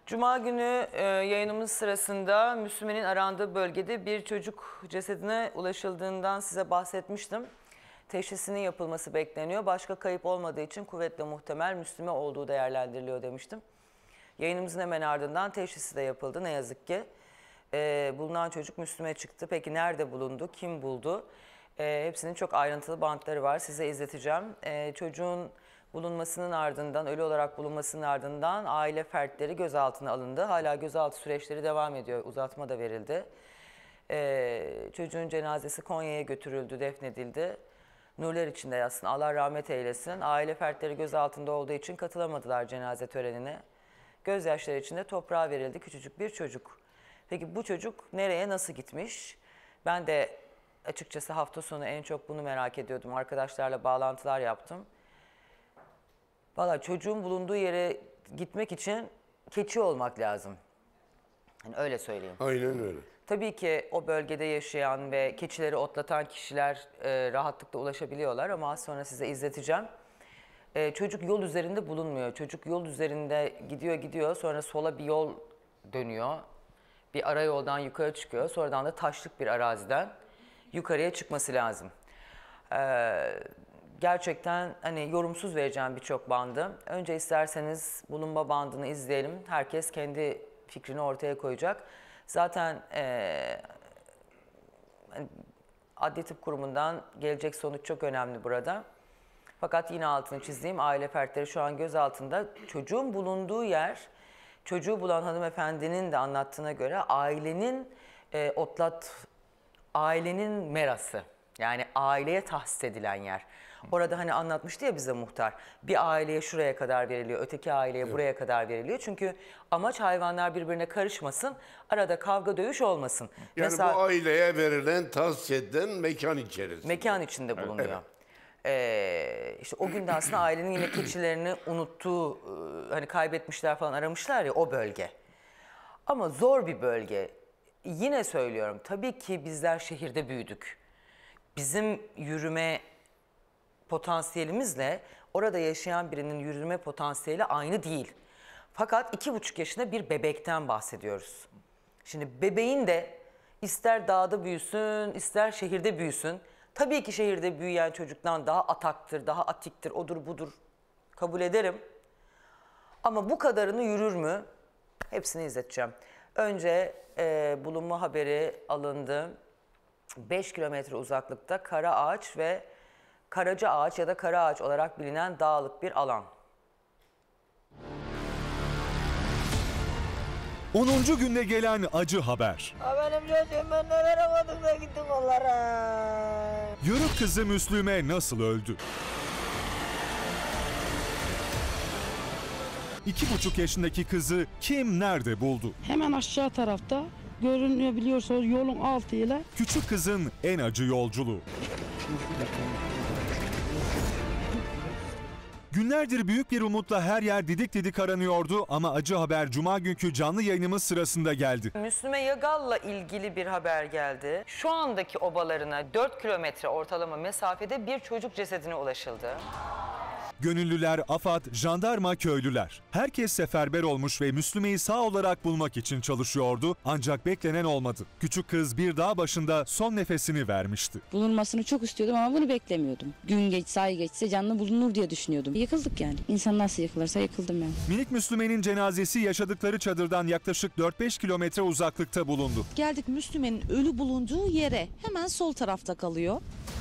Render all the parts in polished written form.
Cuma günü yayınımız sırasında Müslüme'nin arandığı bölgede bir çocuk cesedine ulaşıldığından size bahsetmiştim. Teşhisinin yapılması bekleniyor. Başka kayıp olmadığı için kuvvetle muhtemel Müslüme olduğu değerlendiriliyor demiştim. Yayınımızın hemen ardından teşhisi de yapıldı ne yazık ki. Bulunan çocuk Müslüme çıktı. Peki nerede bulundu, kim buldu? Hepsinin çok ayrıntılı bantları var. Size izleteceğim. Çocuğun bulunmasının ardından, ölü olarak bulunmasının ardından aile fertleri gözaltına alındı. Hala gözaltı süreçleri devam ediyor. Uzatma da verildi. Çocuğun cenazesi Konya'ya götürüldü, defnedildi. Nurlar içinde yatsın, Allah rahmet eylesin. Aile fertleri gözaltında olduğu için katılamadılar cenaze törenine. Gözyaşları içinde toprağa verildi küçücük bir çocuk. Peki bu çocuk nereye, nasıl gitmiş? Ben de açıkçası hafta sonu en çok bunu merak ediyordum. Arkadaşlarla bağlantılar yaptım. Valla çocuğun bulunduğu yere gitmek için keçi olmak lazım. Yani öyle söyleyeyim. Aynen öyle. Tabii ki o bölgede yaşayan ve keçileri otlatan kişiler rahatlıkla ulaşabiliyorlar ama az sonra size izleteceğim. Çocuk yol üzerinde bulunmuyor. Çocuk yol üzerinde gidiyor sonra sola bir yol dönüyor. Bir ara yoldan yukarı çıkıyor. Sonradan da taşlık bir araziden yukarıya çıkması lazım. Gerçekten hani yorumsuz vereceğim birçok bandı. Önce isterseniz bulunma bandını izleyelim. Herkes kendi fikrini ortaya koyacak. Zaten Adli Tıp Kurumu'ndan gelecek sonuç çok önemli burada. Fakat yine altını çizdiğim aile fertleri şu an gözaltında. Çocuğun bulunduğu yer, çocuğu bulan hanımefendinin de anlattığına göre ailenin merası. Yani aileye tahsis edilen yer. Orada hani anlatmıştı ya bize muhtar. Bir aileye şuraya kadar veriliyor, öteki aileye buraya kadar veriliyor. Çünkü amaç hayvanlar birbirine karışmasın, arada kavga dövüş olmasın. Yani mesela, bu aileye verilen, tahsis edilen mekan içerisinde. Mekan içinde bulunuyor. Evet. İşte o günde aslında ailenin yine keçilerini unuttuğu, hani kaybetmişler falan aramışlar ya o bölge. Ama zor bir bölge. Yine söylüyorum tabii ki bizler şehirde büyüdük. Bizim yürüme potansiyelimizle orada yaşayan birinin yürüme potansiyeli aynı değil. Fakat 2,5 yaşında bir bebekten bahsediyoruz. Şimdi bebeğin de ister dağda büyüsün, ister şehirde büyüsün. Tabii ki şehirde büyüyen çocuktan daha ataktır, daha atiktir, odur budur kabul ederim. Ama bu kadarını yürür mü? Hepsini izleteceğim. Önce bulunma haberi alındı. 5 kilometre uzaklıkta Kara Ağaç ve Karaca Ağaç ya da Kara Ağaç olarak bilinen dağlık bir alan. 10. günde gelen acı haber. Benim çocuğum, ben neler yapmadım da gittim onlara. Yörük kızı Müslüme nasıl öldü? 2,5 yaşındaki kızı kim nerede buldu? Hemen aşağı tarafta görünüyor, biliyorsunuz, yolun altıyla. Küçük kızın en acı yolculuğu. Günlerdir büyük bir umutla her yer didik didik aranıyordu ama acı haber Cuma günkü canlı yayınımız sırasında geldi. Müslüme Yagal'la ilgili bir haber geldi. Şu andaki obalarına 4 kilometre ortalama mesafede bir çocuk cesedine ulaşıldı. Gönüllüler, AFAD, jandarma, köylüler. Herkes seferber olmuş ve Müslüme'yi sağ olarak bulmak için çalışıyordu ancak beklenen olmadı. Küçük kız bir dağ başında son nefesini vermişti. Bulunmasını çok istiyordum ama bunu beklemiyordum. Gün geçse, ay geçse canlı bulunur diye düşünüyordum. Yıkıldık yani. İnsan nasıl yıkılırsa yıkıldım yani. Minik Müslüme'nin cenazesi yaşadıkları çadırdan yaklaşık 4-5 kilometre uzaklıkta bulundu. Geldik Müslüme'nin ölü bulunduğu yere, hemen sol tarafta kalıyor.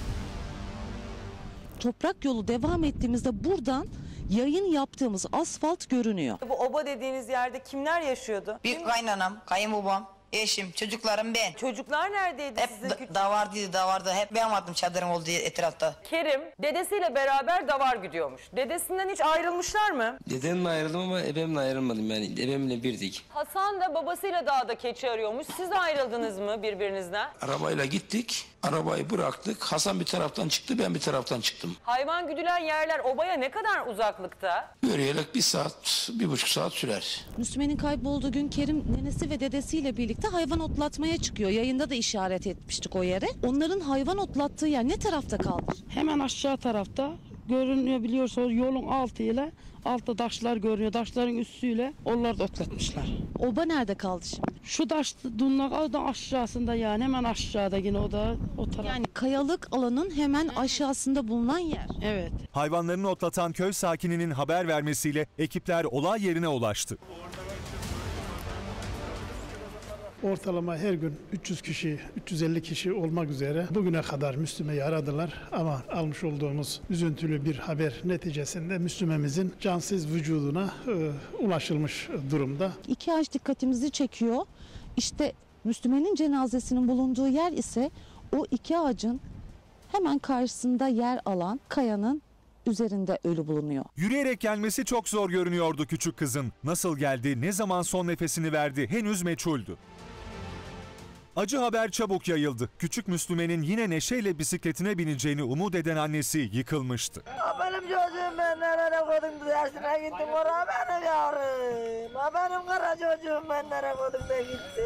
Toprak yolu devam ettiğimizde buradan yayın yaptığımız asfalt görünüyor. Bu oba dediğiniz yerde kimler yaşıyordu? Bir kaynanam, kayınbabam, eşim, çocuklarım, ben. Çocuklar neredeydi sizin Hep küçük? davardı. Hep ben vardım çadırım olduğu etrafta. Kerim dedesiyle beraber davar gidiyormuş. Dedesinden hiç ayrılmışlar mı? Dedemle ayrıldım ama ebemle ayrılmadım, yani ebemle birdik. Hasan da babasıyla dağda keçi arıyormuş. Siz de ayrıldınız mı birbirinizden? Arabayla gittik, arabayı bıraktık. Hasan bir taraftan çıktı, ben bir taraftan çıktım. Hayvan güdülen yerler obaya ne kadar uzaklıkta? Yürüyerek 1 saat, 1,5 saat sürer. Müslüme'nin kaybolduğu gün Kerim nenesi ve dedesiyle birlikte hayvan otlatmaya çıkıyor. Yayında da işaret etmiştik o yere. Onların hayvan otlattığı yer ne tarafta kaldı? Hemen aşağı tarafta görünüyor biliyorsa yolun altıyla altta taşlar görünüyor. Taşların üstüyle onlar da otlatmışlar. Oba nerede kaldı şimdi? Şu taş dunlak aşağısında yani hemen aşağıda yine o da o taraf. Yani kayalık alanın hemen aşağısında bulunan yer. Evet. Hayvanlarını otlatan köy sakininin haber vermesiyle ekipler olay yerine ulaştı. Ortalama her gün 300 kişi, 350 kişi olmak üzere bugüne kadar Müslüme'yi aradılar ama almış olduğumuz üzüntülü bir haber neticesinde Müslümemizin cansız vücuduna ulaşılmış durumda. 2 ağaç dikkatimizi çekiyor. İşte Müslümenin cenazesinin bulunduğu yer ise o 2 ağacın hemen karşısında yer alan kayanın üzerinde ölü bulunuyor. Yürüyerek gelmesi çok zor görünüyordu küçük kızın. Nasıl geldi, ne zaman son nefesini verdi henüz meçhuldü. Acı haber çabuk yayıldı. Küçük Müslüme'nin yine neşeyle bisikletine bineceğini umut eden annesi yıkılmıştı. Benim çocuğum, ben nereye koydum dersine gittim oraya, benim yavrum. Benim kara çocuğum, ben nereye koydum da gitti.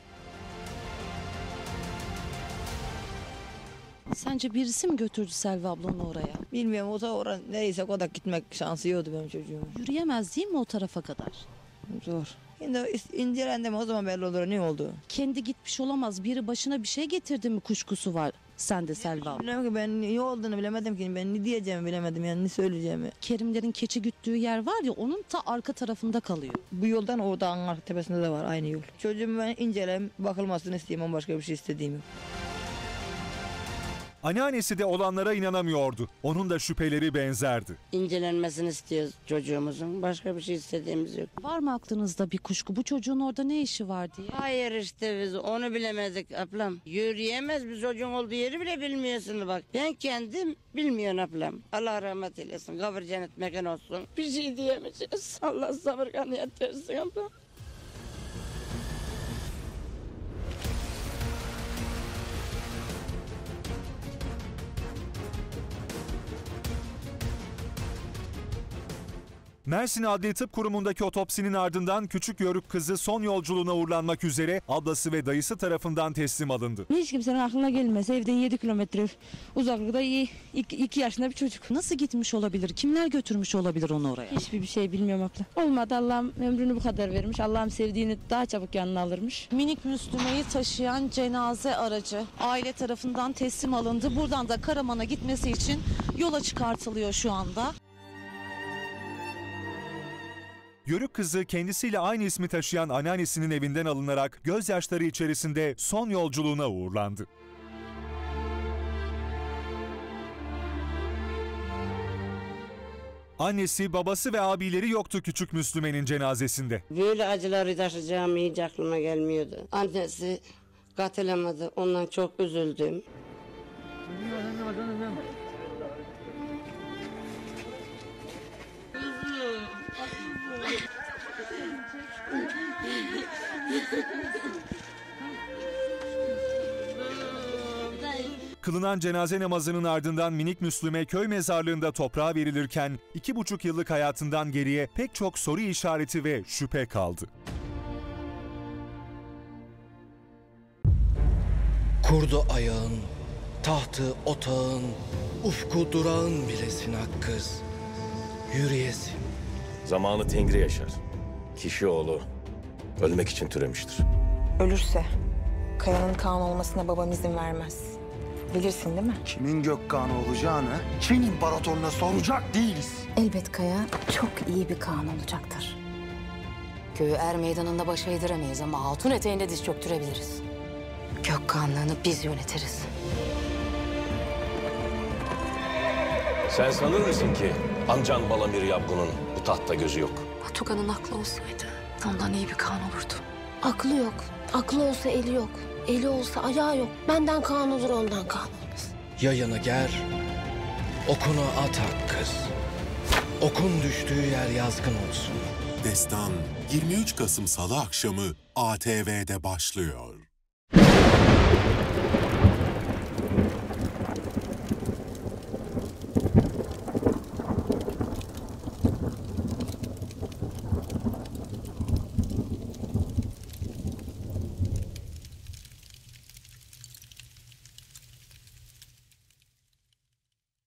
Sence birisi mi götürdü Selvi ablanı oraya? Bilmiyorum, o da oraya neyse o da gitmek şansı yoktu benim çocuğum. Yürüyemez değil mi o tarafa kadar? Zor. Şimdi incelendim, o zaman belli olur ne oldu. Kendi gitmiş olamaz. Biri başına bir şey getirdi mi kuşkusu var sende Selvi abla. Bilmiyorum ki, ben ne olduğunu bilemedim ki, ben ne diyeceğimi bilemedim yani, ne söyleyeceğimi. Kerimlerin keçi güttüğü yer var ya, onun ta arka tarafında kalıyor. Bu yoldan o dağın arka tepesinde de var aynı yol. Çocuğumu ben inceleyeyim, bakılmasını isteyeyim, başka bir şey istediğim yok. Anneannesi de olanlara inanamıyordu. Onun da şüpheleri benzerdi. İncelenmesini istiyoruz çocuğumuzun. Başka bir şey istediğimiz yok. Var mı aklınızda bir kuşku? Bu çocuğun orada ne işi var diye? Hayır işte biz onu bilemedik ablam. Yürüyemez, bir çocuğun olduğu yeri bile bilmiyorsun bak. Ben kendim bilmiyorum ablam. Allah rahmet eylesin. Kabir cennet mekan olsun. Bir şey diyemeyeceğiz. Allah sabır kaniyet versin ablam. Mersin Adli Tıp Kurumu'ndaki otopsinin ardından küçük yörük kızı son yolculuğuna uğurlanmak üzere ablası ve dayısı tarafından teslim alındı. Hiç kimsenin aklına gelmez. Evden 7 kilometre uzaklıkta 2 yaşında bir çocuk. Nasıl gitmiş olabilir? Kimler götürmüş olabilir onu oraya? Hiçbir şey bilmiyorum abla. Olmadı, Allah'ım ömrünü bu kadar vermiş. Allah'ım sevdiğini daha çabuk yanına alırmış. Minik Müslüme'yi taşıyan cenaze aracı aile tarafından teslim alındı. Buradan da Karaman'a gitmesi için yola çıkartılıyor şu anda. Yörük kızı kendisiyle aynı ismi taşıyan anneannesinin evinden alınarak gözyaşları içerisinde son yolculuğuna uğurlandı. Annesi, babası ve abileri yoktu küçük Müslüme'nin cenazesinde. Böyle acıları taşıyacağım hiç aklıma gelmiyordu. Annesi katilamadı. Ondan çok üzüldüm. Kılınan cenaze namazının ardından minik Müslüme köy mezarlığında toprağa verilirken 2,5 yıllık hayatından geriye pek çok soru işareti ve şüphe kaldı. Kurdu ayağın, tahtı otağın, ufku durağın bilesin ak kız. Yürüyesin. Zamanı tengri yaşar. Kişi oğlu ölmek için türemiştir. Ölürse Kaya'nın Kaan olmasına babam izin vermez. Bilirsin değil mi? Kimin Gökkan'ı olacağını Çin İmparatorluğuna soracak değiliz. Elbet Kaya çok iyi bir Kaan olacaktır. Köyü er meydanında baş eğdiremeyiz ama altın eteğinde diz çöktürebiliriz. Gökkanlığını biz yönetiriz. Sen sanır mısın ki amcan Balamir Yabgun'un bu tahtta gözü yok? Batukan'ın aklı olsaydı ondan iyi bir Kaan olurdu. Aklı yok. Aklı olsa eli yok. Eli olsa ayağı yok. Benden Kaan olur, ondan Kaan olmaz. Yayını ger, okunu at ak kız. Okun düştüğü yer yazgın olsun. Destan 23 Kasım Salı akşamı ATV'de başlıyor.